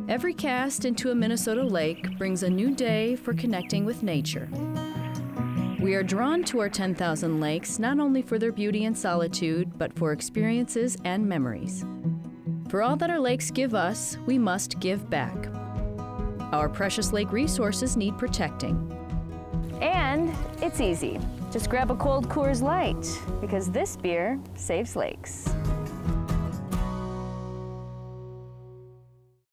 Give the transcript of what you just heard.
Every cast into a Minnesota lake brings a new day for connecting with nature. We are drawn to our 10,000 lakes not only for their beauty and solitude, but for experiences and memories. For all that our lakes give us, we must give back. Our precious lake resources need protecting. And it's easy. Just grab a cold Coors Light, because this beer saves lakes.